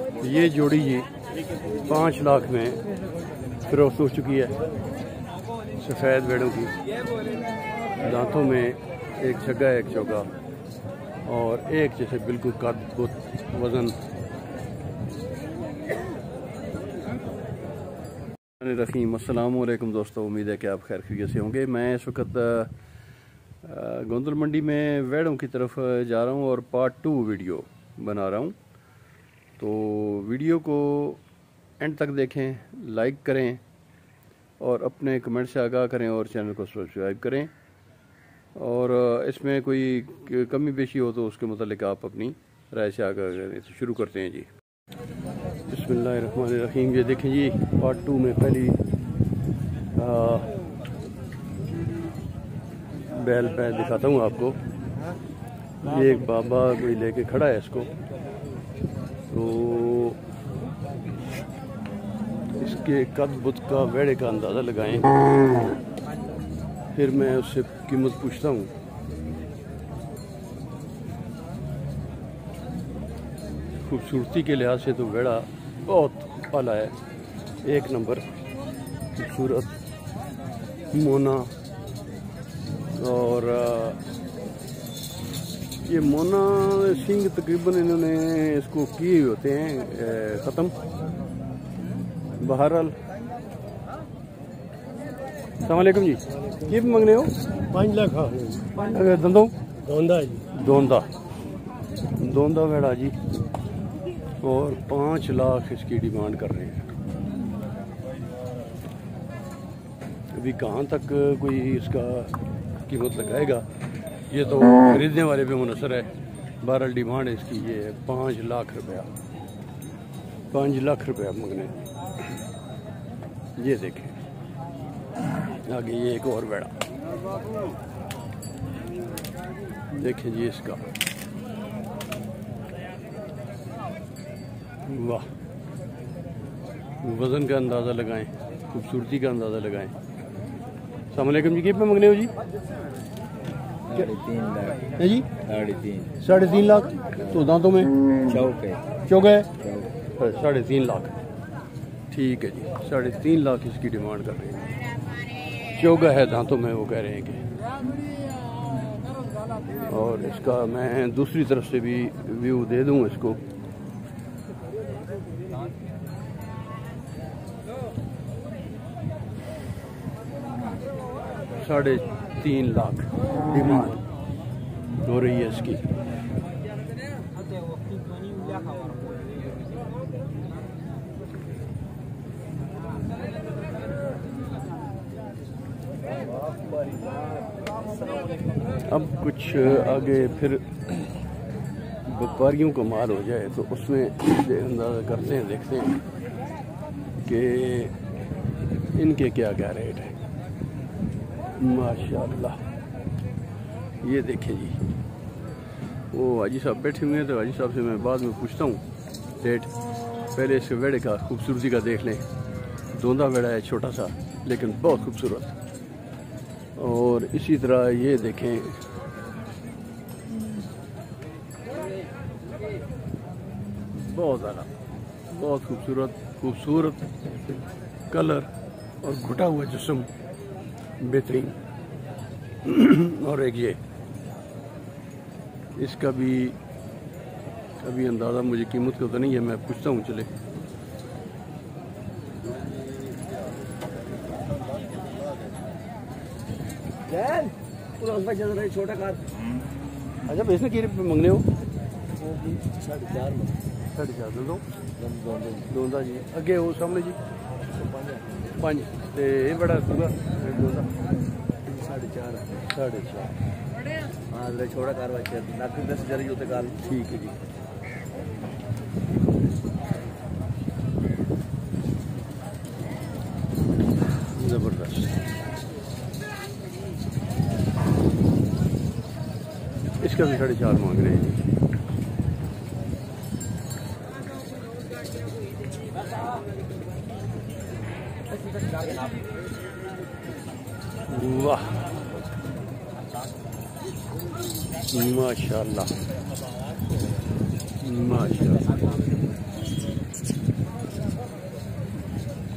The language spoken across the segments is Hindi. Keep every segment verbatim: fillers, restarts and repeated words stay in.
ये जोड़ी जी पाँच लाख में फरोख्त हो चुकी है। सफ़ेद भेड़ों की, दांतों में एक छग्गा एक चौका और एक जैसे बिल्कुल कद बुत वज़न। रहीम अस्सलाम वालेकुम दोस्तों, उम्मीद है कि आप खैर खैरियत से होंगे। मैं इस वक्त गोंदल मंडी में वेड़ों की तरफ जा रहा हूँ और पार्ट टू वीडियो बना रहा हूँ। तो वीडियो को एंड तक देखें, लाइक करें और अपने कमेंट से आगाह करें और चैनल को सब्सक्राइब करें। और इसमें कोई कमी पेशी हो तो उसके मुतालिक आप अपनी राय से आगाह करें। तो शुरू करते हैं जी। बिस्मिल्लाहिर्रहमानिर्रहीम। ये देखें जी, पार्ट टू में पहली आ, बैल पे दिखाता हूँ आपको। ये एक बाबा कोई लेके खड़ा है इसको, तो इसके कद बुत का वेड़े का अंदाज़ा लगाएं, फिर मैं उससे कीमत पूछता हूँ। खूबसूरती के लिहाज से तो वेड़ा बहुत पाला है, एक नंबर खूबसूरत मोना। और ये मोना सिंग तकरीबन इन्होंने इसको किए होते हैं ख़त्म। बहरहाल अस्सलाम वालेकुम जी। ये भी मंगने हो? पाँच लाख दंदों दोंदा जी, दोंदा दोंदा वेड़ा जी, और पाँच लाख इसकी डिमांड कर रहे हैं। अभी कहाँ तक कोई इसका कीमत लगाएगा ये तो खरीदने वाले पे मुनसर है। बहरहाल डिमांड इसकी ये है पाँच लाख रुपया, पाँच लाख रुपया मंगने। ये देखें आगे ये एक और बेड़ा देखें जी, इसका वाह, वज़न का अंदाज़ा लगाएं, खूबसूरती का अंदाज़ा लगाएं। अस्सलाम वालेकुम जी। कितने मंगने हो जी? साढ़े तीन लाख है जी, साढ़े तीन साढ़े तीन लाख। तो दांतों में चौक है, चौक है, साढ़े तीन लाख। ठीक है जी, साढ़े तीन लाख इसकी डिमांड कर रहे हैं। चौगा है दांतों में, वो कह रहे हैं कि। और इसका मैं दूसरी तरफ से भी व्यू दे दूं इसको। साढ़े तीन लाख डिमांड हो रही है इसकी। अब कुछ आगे फिर व्यापारियों का माल हो जाए तो उसमें अंदाज़ा करते हैं, देखते हैं कि इनके क्या क्या रेट है। माशाअल्लाह, ये देखें जी, वो हाजी साहब बैठे हुए हैं, तो हाजी साहब से मैं बाद में पूछता हूँ रेट। पहले इस वेड़े का खूबसूरती का देख लें। दोंदा वेड़ा है, छोटा सा लेकिन बहुत खूबसूरत। और इसी तरह ये देखें, बहुत ज़्यादा बहुत खूबसूरत खूबसूरत कलर और घुटा हुआ जिस्म बेहतरीन। और एक ये, इसका भी अभी अंदाज़ा मुझे कीमत का तो नहीं है, मैं पूछता हूँ। चले छोटा कार। अच्छा, इसने की मंगने हो? साढ़े चार में साढ़े चार दो दोंदा जी। अगे वो सामने जी पाँच, तो ये बड़ा दूगा दोंदा साढ़े चार साढ़े चार। हाँ, छोटा कार बच्चे लाख दस हज़ार ही होते कार। ठीक है जी। ज़बरदस्त। इसका भी साढ़े चार मांग रहे हैं। वाह माशाल्लाह माशाल्लाह।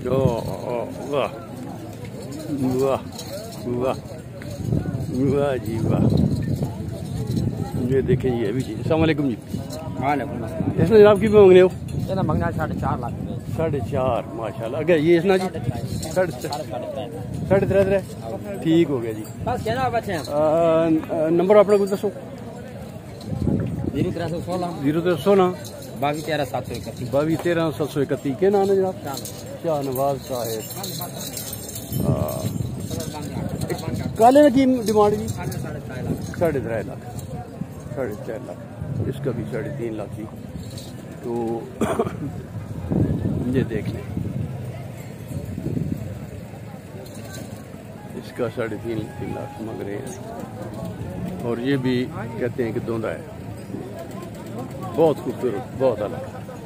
ओ, ओ, वाह वाह वाह वाह जी वाह। ये देखें जी अभी जी। अस्सलाम वालेकुम जी। वालेकुम अस्सलाम। इसमें जनाब की मांगने हो? ये मंगना साढ़े चार लाख साढ़े चार माशाल्लाह। अगर ये इसना जी साढ़े साढ़े त्रै त्रै ठीक हो गया जी। बस क्या बच्चे नंबर अपना कुछ दसो। जीरो तेरह सौ सोलह जीरो तेरह सोलह बावी तेरह सात सौ इकतीस बावी तेरह सात सौ इकतीस के नाम है जनाब? शाहनवाज साहेब। काले की डिमांड जी साढ़े त्रै लाख साढ़े चार लाख। इसका भी साढ़े तीन लाख जी। तो ये देख लें, इसका साढ़े तीन तीन लाख मांग रहे हैं। और ये भी कहते हैं कि धोंधा है, बहुत खूबसूरत, बहुत अलग।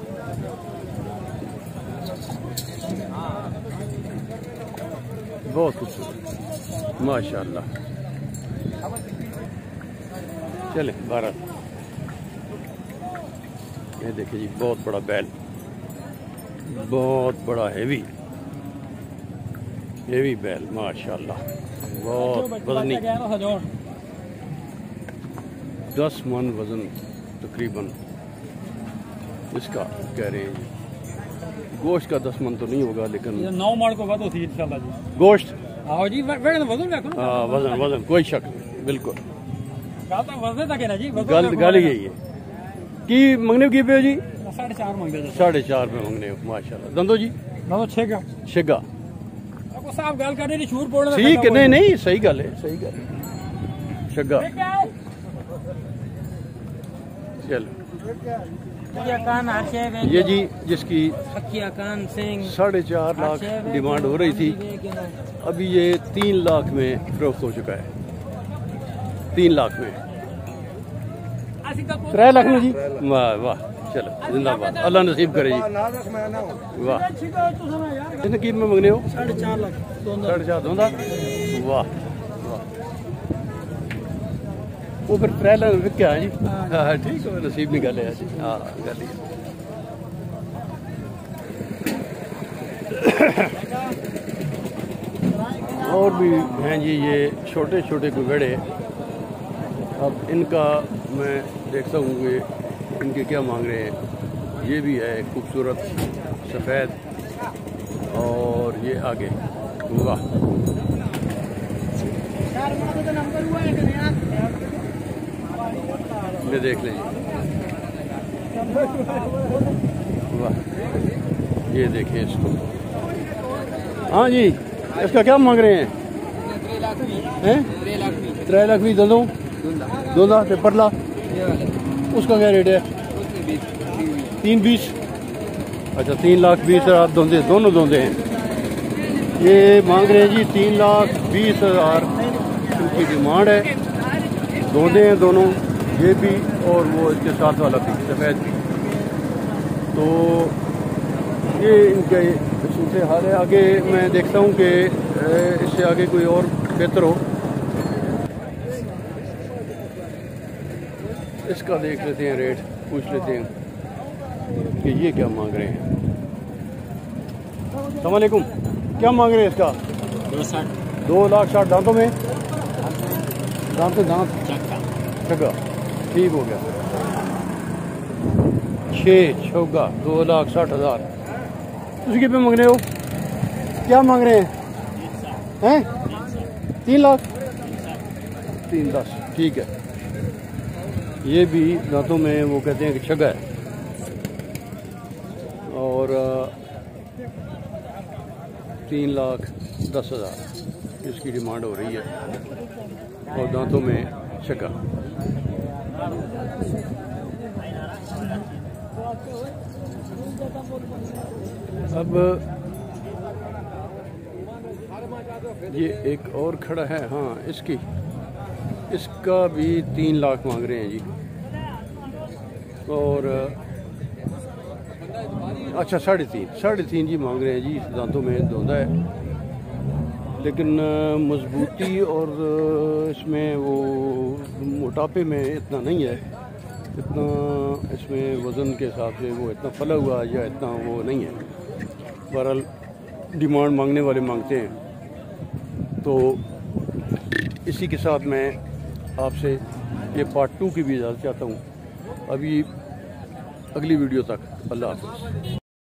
बहुत खूबसूरत माशाल्लाह। चले भारत। ये देखिए जी, बहुत बड़ा बैल, बहुत बड़ा हेवी हेवी बैल माशाल्लाह, बहुत वजनी। दस मन वजन तकरीबन इसका कह रहे हैं जी। गोश्त का दस मन तो नहीं होगा, लेकिन नौ मन को बात होती है इंशाल्लाह जी। गोश्त आओ जी वजन वजन रखो ना। हाँ वजन वजन कोई शक नहीं, बिल्कुल वजन तक है ना जी। गल गल यही है कि मंगने की पे जी साढ़े चार मंगे साढ़े चार पे मंगने माशाल्लाह। दंदो जी दंदो छेगा छेगा साहब गल कर रहे छूट बोल ठीक है। नहीं नहीं सही गल है, सही गल है। छेगा चलो। ये जी जिसकी साढ़े चार लाख डिमांड हो रही थी, अभी ये तीन लाख में फरोख्त हो चुका है। तीन लाख में त्रै लाख में जी। वाह वाह, चलो जिंदाबाद, अल्लाह नसीब करे जी। वाह, कितने कीमत में मंगने हो? साढ़े चार लाख साढ़े चार धोंदा। वाह वाह, वो फिर त्रै लाख विक्या है जी। हाँ ठीक है, नसीब नहीं गल है जी। हाँ गल और भी हैं जी ये छोटे छोटे गुगड़े। अब इनका मैं देखता हूँ कि इनके क्या मांग रहे हैं। ये भी है खूबसूरत सफ़ेद, और ये आगे वाह। ये देख लें वाह, ये देखिए इसको। हाँ जी, इसका क्या मांग रहे हैं? हैं त्रै लाख भी दो दो लाख पे परला, उसका क्या रेट है? तीन बीस। अच्छा, तीन लाख बीस हज़ार दोंदे, दोनों दोंदे हैं। ये मांग रहे हैं जी तीन लाख बीस हज़ार उनकी डिमांड है। दोंदे हैं दोनों, ये भी और वो इसके साथ वाला भी सफ़ेद भी। तो ये इनके सूखे हाल है। आगे मैं देखता हूँ कि इससे आगे कोई और बेहतर हो। इसका देख लेते हैं रेट, पूछ लेते हैं कि ये क्या मांग रहे हैं। अस्सलाम वालेकुम, क्या मांग रहे हैं इसका? दो साठ दो लाख साठ। दांतों में दांत दांत छगा ठीक हो गया। छः छगा दो लाख साठ हज़ार। उसके पे मांग रहे हो? क्या मांग रहे हैं? हैं तीन लाख तीन दस ठीक है। ये भी दांतों में वो कहते हैं कि छगा है, और तीन लाख दस हज़ार इसकी डिमांड हो रही है, और दांतों में छगा। अब ये एक और खड़ा है। हाँ, इसकी इसका भी तीन लाख मांग रहे हैं जी। और अच्छा साढ़े तीन साढ़े तीन जी मांग रहे हैं जी। इस दांतों में धोंधा है, लेकिन मजबूती और इसमें वो मोटापे में इतना नहीं है, इतना इसमें वज़न के हिसाब से वो इतना फला हुआ या इतना वो नहीं है। बहरहाल डिमांड मांगने वाले मांगते हैं। तो इसी के साथ मैं आपसे ये पार्ट टू की भी इजाज़त चाहता हूँ। अभी अगली वीडियो तक अल्लाह हाफ़िज़।